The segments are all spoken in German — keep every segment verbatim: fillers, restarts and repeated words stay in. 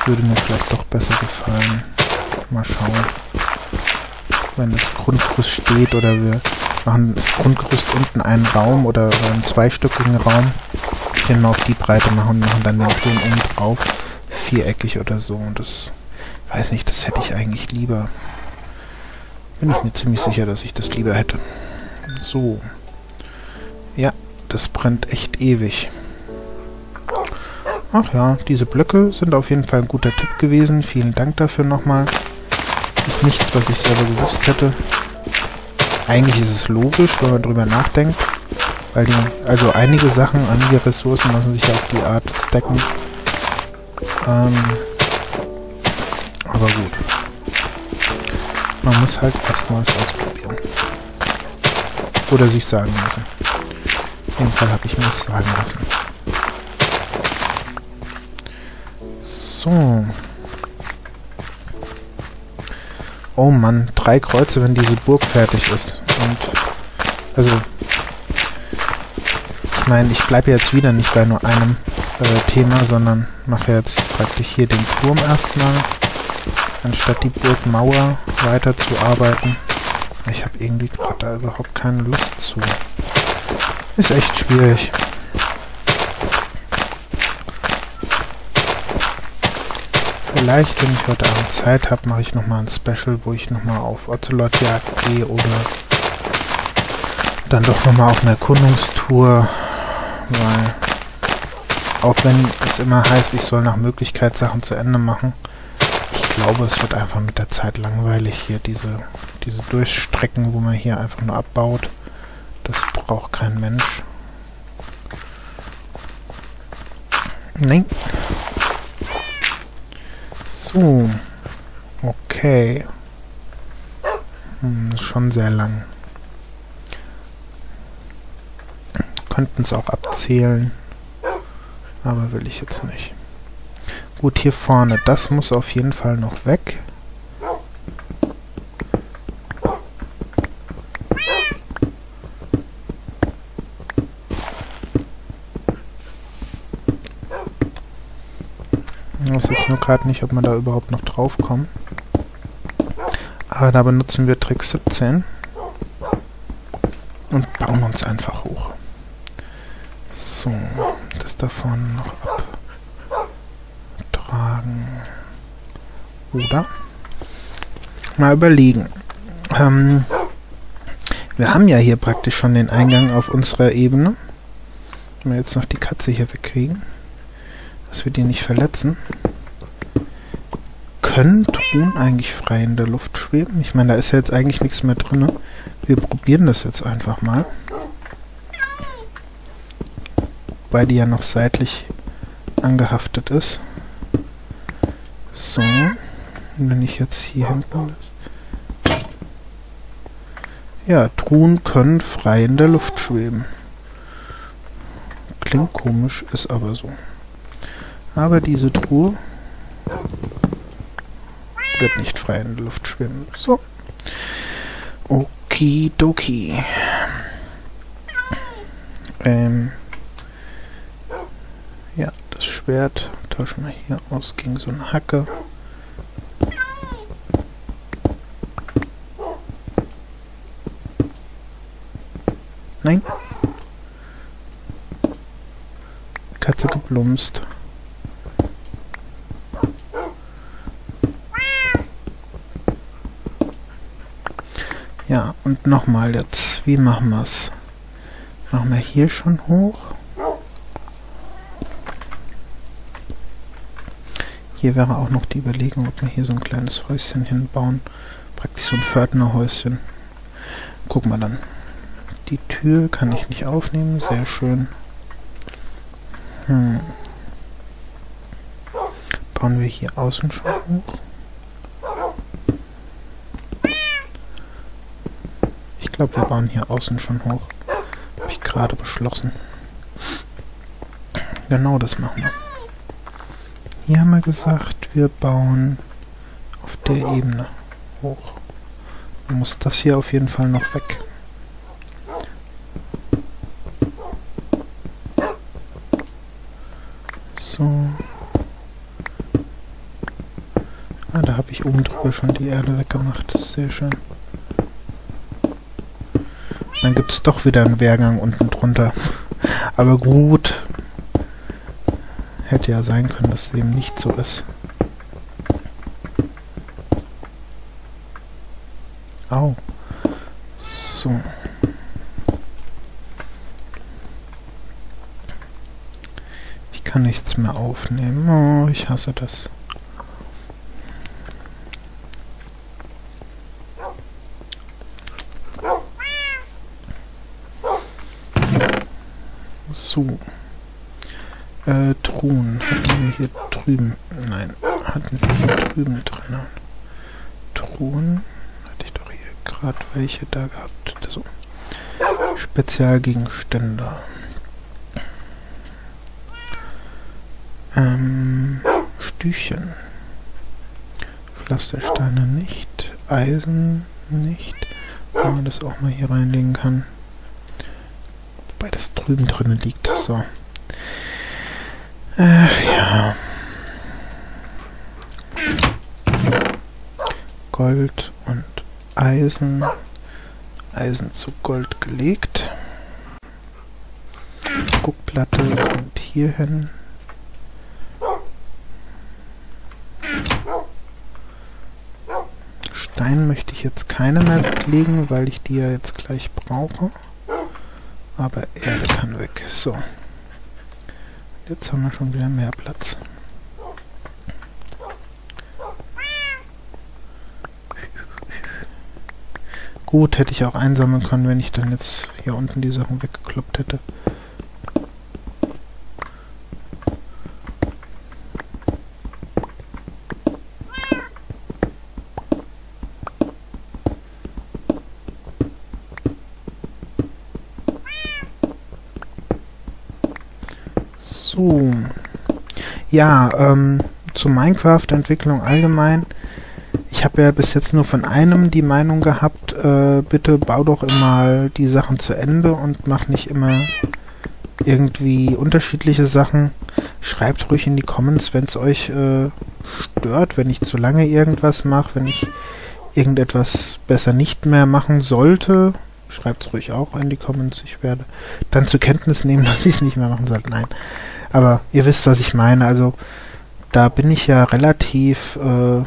würde mir vielleicht doch besser gefallen. Mal schauen. Wenn das Grundgerüst steht oder wir machen das Grundgerüst unten einen Raum oder, oder einen zweistöckigen Raum, den wir auf die Breite machen und machen dann den Turm oben drauf viereckig oder so. Und das, weiß nicht, das hätte ich eigentlich lieber. Bin ich mir ziemlich sicher, dass ich das lieber hätte. So. Ja, das brennt echt ewig. Ach ja, diese Blöcke sind auf jeden Fall ein guter Tipp gewesen. Vielen Dank dafür nochmal. Ist nichts, was ich selber gewusst hätte. Eigentlich ist es logisch, wenn man drüber nachdenkt. Weil die, also einige Sachen, einige Ressourcen lassen sich ja auf die Art stacken. Ähm, aber gut. Man muss halt erstmal was ausprobieren. Oder sich sagen lassen. In dem Fall habe ich mir das sagen lassen. So. Oh Mann, drei Kreuze, wenn diese Burg fertig ist. Und, also, ich meine, ich bleibe jetzt wieder nicht bei nur einem äh, Thema, sondern mache jetzt praktisch hier den Turm erstmal, anstatt die Burgmauer weiterzuarbeiten. Ich habe irgendwie gerade da überhaupt keine Lust zu. Ist echt schwierig. Vielleicht, wenn ich heute Abend Zeit habe, mache ich nochmal ein Special, wo ich nochmal auf Ocelot-Jagd gehe oder dann doch nochmal auf eine Erkundungstour, weil auch wenn es immer heißt, ich soll nach Möglichkeit Sachen zu Ende machen, ich glaube, es wird einfach mit der Zeit langweilig hier, diese, diese Durchstrecken, wo man hier einfach nur abbaut. Das braucht kein Mensch. Nein. So. Okay. Hm, ist schon sehr lang. Könnten es auch abzählen. Aber will ich jetzt nicht. Gut, hier vorne. Das muss auf jeden Fall noch weg. Ich weiß jetzt nur gerade nicht, ob wir da überhaupt noch drauf kommen. Aber da benutzen wir Trick siebzehn. Und bauen uns einfach hoch. So, das da vorne noch abtragen. Oder? Mal überlegen. Ähm, wir haben ja hier praktisch schon den Eingang auf unserer Ebene. Wenn wir jetzt noch die Katze hier wegkriegen, dass wir die nicht verletzen. Können Truhen eigentlich frei in der Luft schweben? Ich meine, da ist ja jetzt eigentlich nichts mehr drin. Wir probieren das jetzt einfach mal. Weil die ja noch seitlich angehaftet ist. So. Und wenn ich jetzt hier hinten das. Ja, Truhen können frei in der Luft schweben. Klingt komisch, ist aber so. Aber diese Truhe wird nicht frei in der Luft schwimmen. So. Okidoki. Ähm. Ja, das Schwert tauschen wir hier aus gegen so eine Hacke. Nein. Katze geblumst. Ja, und nochmal jetzt. Wie machen wir es? Machen wir hier schon hoch. Hier wäre auch noch die Überlegung, ob wir hier so ein kleines Häuschen hinbauen. Praktisch so ein Pförtnerhäuschen. Gucken wir dann. Die Tür kann ich nicht aufnehmen. Sehr schön. Hm. Bauen wir hier außen schon hoch? Ich glaube, wir bauen hier außen schon hoch. Habe ich gerade beschlossen. Genau, das machen wir. Hier haben wir gesagt, wir bauen auf der Ebene hoch. Dann muss das hier auf jeden Fall noch weg. So. habe ich oben drüber schon die Erde weggemacht. Das ist sehr schön. Dann gibt es doch wieder einen Wehrgang unten drunter. Aber gut. Hätte ja sein können, dass es eben nicht so ist. Au. So. Ich kann nichts mehr aufnehmen. Oh, ich hasse das. So. Äh, Truhen. Hatten wir hier drüben. Nein, hatten wir hier drüben drin. Truhen. Hatte ich doch hier gerade welche da gehabt. So. Spezialgegenstände. Ähm, Stüchchen. Pflastersteine nicht. Eisen nicht. Wenn man das auch mal hier reinlegen kann. Wobei das drüben drin liegt. So. Äh, ja. Gold und Eisen. Eisen zu Gold gelegt. Guckplatte kommt hier hin. Stein möchte ich jetzt keine mehr weglegen, weil ich die ja jetzt gleich brauche. Aber Erde kann weg. So. Jetzt haben wir schon wieder mehr Platz. Gut, hätte ich auch einsammeln können, wenn ich dann jetzt hier unten die Sachen weggekloppt hätte. So. Ja, ähm, zur Minecraft-Entwicklung allgemein. Ich habe ja bis jetzt nur von einem die Meinung gehabt, äh, bitte bau doch immer die Sachen zu Ende und mach nicht immer irgendwie unterschiedliche Sachen. Schreibt ruhig in die Comments, wenn es euch äh, stört, wenn ich zu lange irgendwas mache, wenn ich irgendetwas besser nicht mehr machen sollte. Schreibt es ruhig auch in die Comments. Ich werde dann zur Kenntnis nehmen, dass ich es nicht mehr machen sollte. Nein. Aber ihr wisst, was ich meine. Also da bin ich ja relativ äh,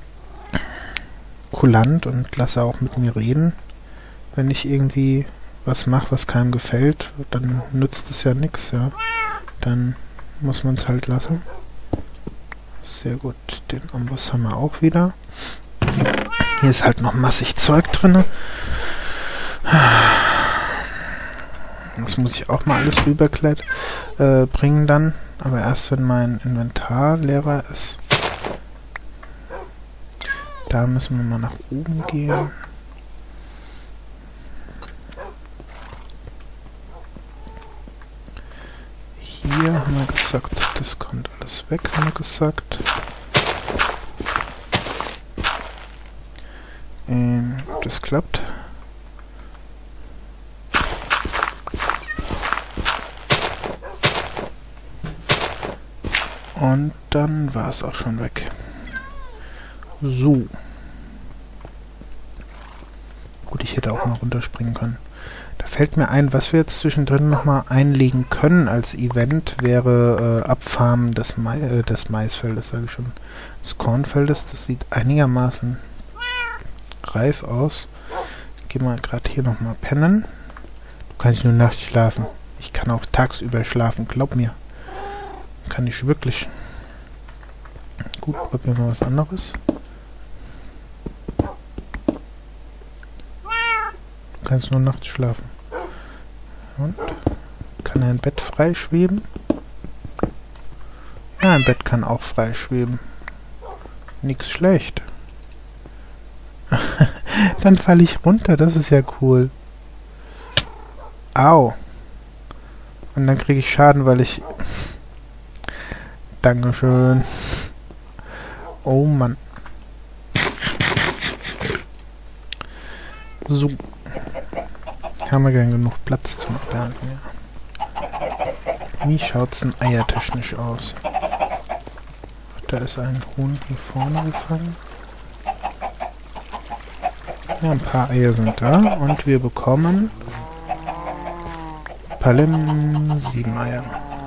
kulant und lasse auch mit mir reden. Wenn ich irgendwie was mache, was keinem gefällt, dann nützt es ja nichts. Ja. Dann muss man es halt lassen. Sehr gut. Den Amboss haben wir auch wieder. Hier ist halt noch massig Zeug drin. Das muss ich auch mal alles rüberklettern äh, bringen dann. Aber erst wenn mein Inventar leerer ist. Da müssen wir mal nach oben gehen. Hier haben wir gesagt, das kommt alles weg, haben wir gesagt. Ähm, ob das klappt. Und dann war es auch schon weg. So. Gut, ich hätte auch mal runterspringen können. Da fällt mir ein, was wir jetzt zwischendrin nochmal einlegen können als Event, wäre äh, Abfarmen des, Ma äh, des Maisfeldes, sage ich schon, des Kornfeldes. Das sieht einigermaßen reif aus. Ich gehe mal gerade hier nochmal pennen. Du kannst nur nachts schlafen. Ich kann auch tagsüber schlafen, glaub mir. Kann ich wirklich. Gut, probieren wir was anderes. Du kannst nur nachts schlafen. Und? Kann ein Bett frei schweben? Ja, ein Bett kann auch frei schweben. Nix schlecht. Dann falle ich runter, das ist ja cool. Au. Und dann kriege ich Schaden, weil ich... Dankeschön. Oh Mann. So. Haben wir gern genug Platz zum Ernten, ja. Wie schaut's denn eiertechnisch aus? Da ist ein Huhn hier vorne gefangen. Ja, ein paar Eier sind da und wir bekommen Palim sieben Eier.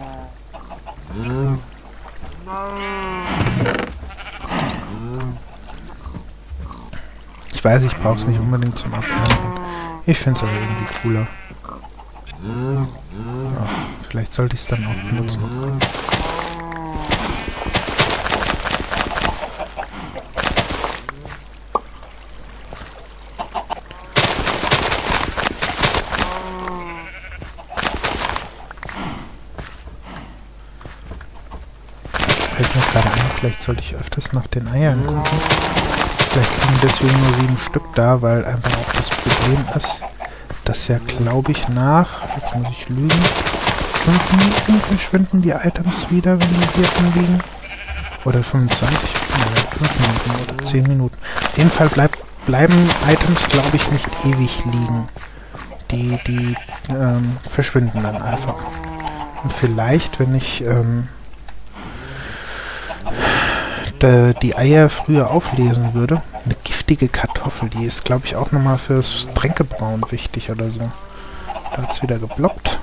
Ich weiß, ich brauche es nicht unbedingt zum Abhängen. Ich finde es aber irgendwie cooler. Ja, vielleicht sollte ich es dann auch benutzen. Fällt mir gerade ein, vielleicht sollte ich öfters nach den Eiern gucken. Vielleicht liegen deswegen nur sieben Stück da, weil einfach auch das Problem ist, dass ja, glaube ich, nach, jetzt muss ich lügen, fünf Minuten verschwinden die Items wieder, wenn die hier drin liegen. Oder fünfundzwanzig, oder fünf Minuten oder zehn Minuten. Auf jeden Fall bleib, bleiben Items, glaube ich, nicht ewig liegen. Die, die ähm, verschwinden dann einfach. Und vielleicht, wenn ich ähm, die Eier früher auflesen würde. Eine giftige Kartoffel, die ist, glaube ich, auch nochmal fürs Tränkebrauen wichtig oder so. Da hat es wieder geblockt.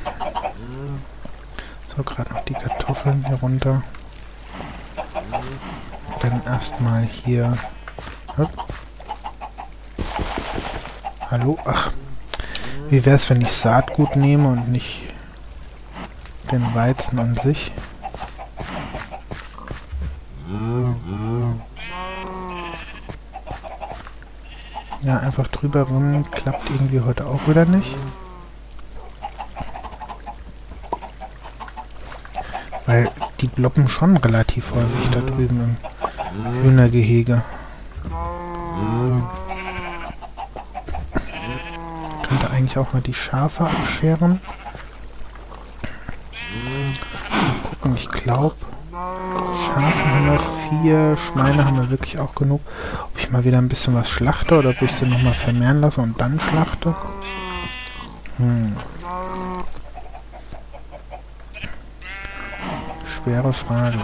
So, gerade noch die Kartoffeln hier runter. Dann erstmal hier... Hopp. Hallo? Ach, wie wäre es, wenn ich Saatgut nehme und nicht den Weizen an sich? Ja, einfach drüber rum, klappt irgendwie heute auch wieder nicht. Weil die bloppen schon relativ häufig da drüben im Hühnergehege. Könnte eigentlich auch mal die Schafe abscheren. Mal gucken, ich glaube... Schafe haben wir vier, Schweine haben wir wirklich auch genug. Ob ich mal wieder ein bisschen was schlachte oder ob ich sie nochmal vermehren lasse und dann schlachte? Hm. Schwere Frage.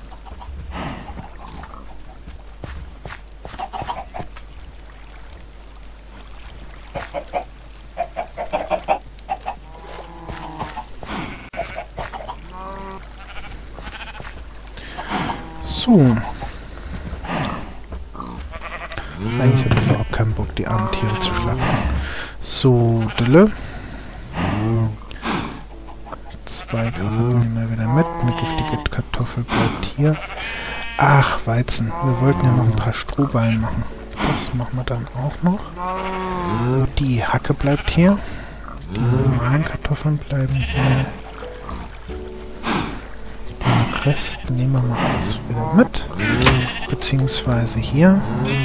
So. Eigentlich habe ich überhaupt keinen Bock, die armen Tiere zu schlachten. So, Dille. Zwei Karotten nehmen wir wieder mit. Eine giftige Kartoffel bleibt hier. Ach, Weizen. Wir wollten ja noch ein paar Strohballen machen. Das machen wir dann auch noch. Die Hacke bleibt hier. Die normalen Kartoffeln bleiben hier. Rest nehmen wir mal alles wieder mit, beziehungsweise hier.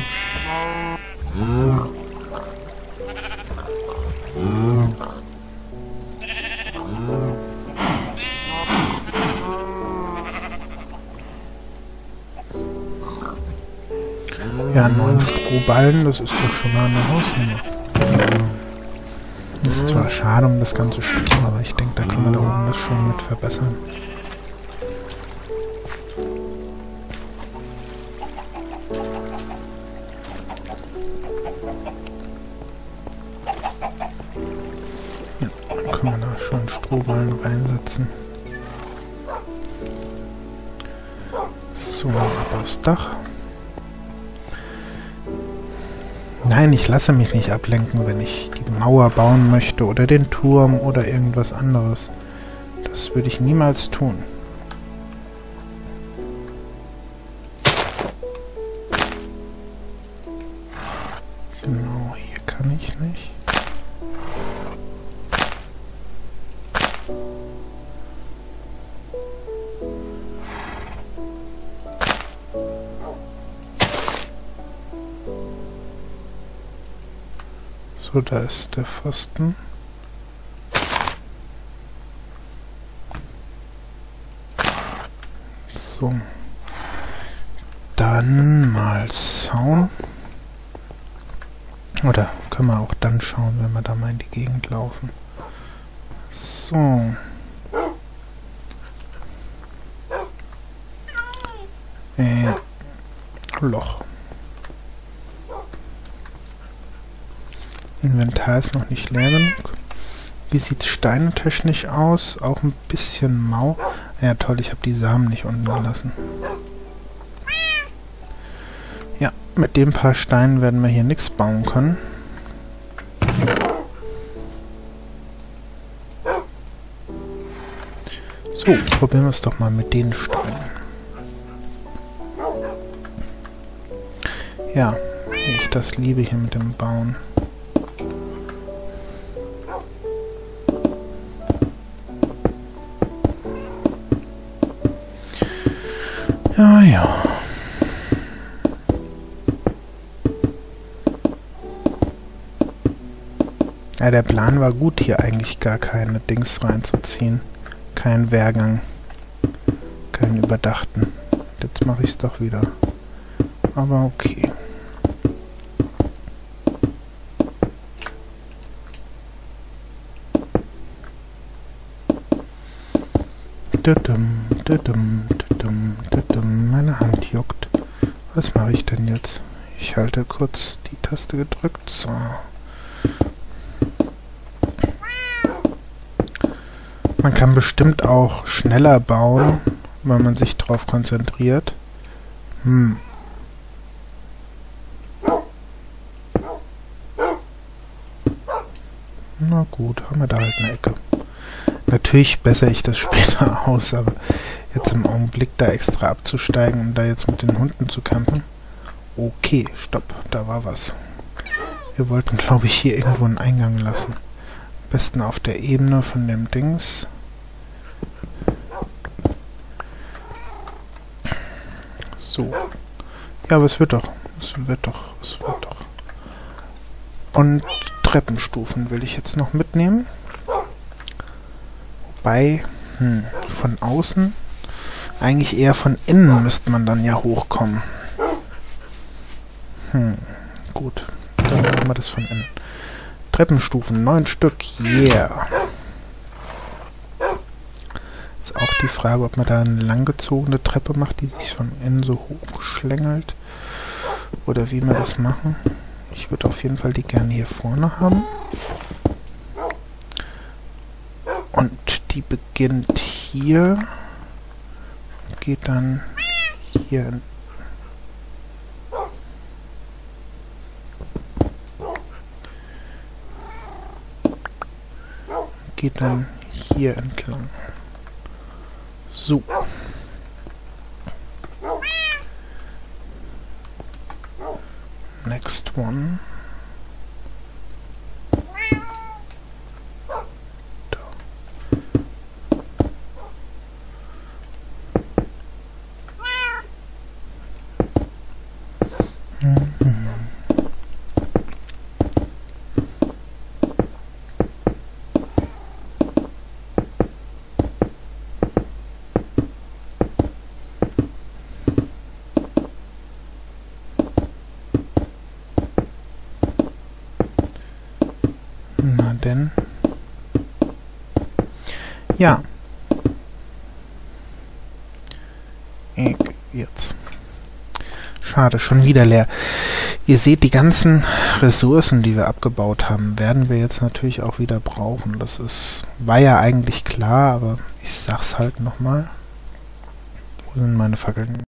Ja, neun Strohballen, das ist doch schon mal eine Hausnummer. Ist zwar schade um das ganze Stück, aber ich denke, da können wir da oben das schon mit verbessern. Können wir da schon Strohballen reinsetzen. So, ab aufs Dach. Nein, ich lasse mich nicht ablenken, wenn ich die Mauer bauen möchte oder den Turm oder irgendwas anderes. Das würde ich niemals tun. Genau, hier kann ich nicht. So, da ist der Pfosten. So. Dann mal Zaun. Oder können wir auch dann schauen, wenn wir da mal in die Gegend laufen. So. Äh, Loch. Inventar ist noch nicht leer genug. Wie sieht es steinetechnisch aus? Auch ein bisschen mau. Ja toll, ich habe die Samen nicht unten gelassen. Ja, mit den paar Steinen werden wir hier nichts bauen können. So, probieren wir es doch mal mit den Steinen. Ja, wie ich das liebe hier mit dem Bauen. Ja, ja. Ja, der Plan war gut, hier eigentlich gar keine Dings reinzuziehen. Keinen Wehrgang. Keinen überdachten. Jetzt mache ich es doch wieder. Aber okay. Dudum, dudum, dudum, dudum. Meine Hand juckt. Was mache ich denn jetzt? Ich halte kurz die Taste gedrückt. So. Man kann bestimmt auch schneller bauen, wenn man sich darauf konzentriert. Hm. Na gut, haben wir da halt eine Ecke. Natürlich bessere ich das später aus, aber jetzt im Augenblick da extra abzusteigen, um da jetzt mit den Hunden zu campen. Okay, stopp, da war was. Wir wollten, glaube ich, hier irgendwo einen Eingang lassen. Am besten auf der Ebene von dem Dings. So. Ja, aber es wird doch. Es wird doch. Es wird doch. Und Treppenstufen will ich jetzt noch mitnehmen. Wobei, hm, von außen, eigentlich eher von innen müsste man dann ja hochkommen. Hm, gut. Dann machen wir das von innen. Treppenstufen, neun Stück, yeah. Ist auch die Frage, ob man da eine langgezogene Treppe macht, die sich von innen so hochschlängelt. Oder wie wir das machen. Ich würde auf jeden Fall die gerne hier vorne haben. Und die beginnt hier. Geht dann hier in geht dann hier entlang. So. Next one. Da. Mhm. Na denn. Ja. Ich, jetzt. Schade, schon wieder leer. Ihr seht, die ganzen Ressourcen, die wir abgebaut haben, werden wir jetzt natürlich auch wieder brauchen. Das ist, war ja eigentlich klar, aber ich sag's halt nochmal. Wo sind meine Fackeln?